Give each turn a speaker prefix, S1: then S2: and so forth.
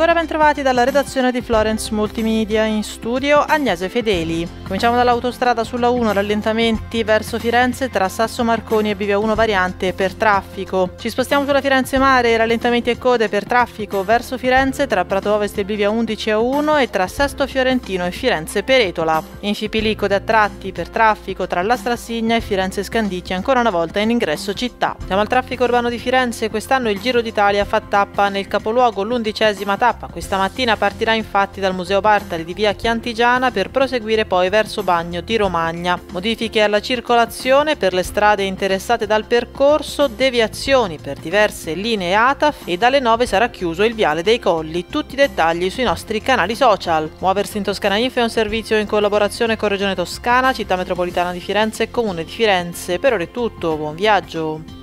S1: ancora ben trovati dalla redazione di Florence Multimedia, in studio Agnese Fedeli. Cominciamo dall'autostrada sulla 1, rallentamenti verso Firenze tra Sasso Marconi e Bivia 1 variante per traffico. Ci spostiamo sulla Firenze Mare, rallentamenti e code per traffico verso Firenze tra Prato Ovest e Bivia 11 a 1 e tra Sesto Fiorentino e Firenze Peretola. In Fipili code a tratti per traffico tra La Strassigna e Firenze Scandicci, ancora una volta in ingresso città. Siamo al traffico urbano di Firenze, quest'anno il Giro d'Italia fa tappa nel capoluogo, l'11ª tappa. Questa mattina partirà infatti dal Museo Bartali di via Chiantigiana per proseguire poi verso Bagno di Romagna. Modifiche alla circolazione per le strade interessate dal percorso, deviazioni per diverse linee ATAF e dalle 9 sarà chiuso il viale dei Colli. Tutti i dettagli sui nostri canali social. Muoversi in Toscana Info è un servizio in collaborazione con Regione Toscana, Città Metropolitana di Firenze e Comune di Firenze. Per ora è tutto, buon viaggio!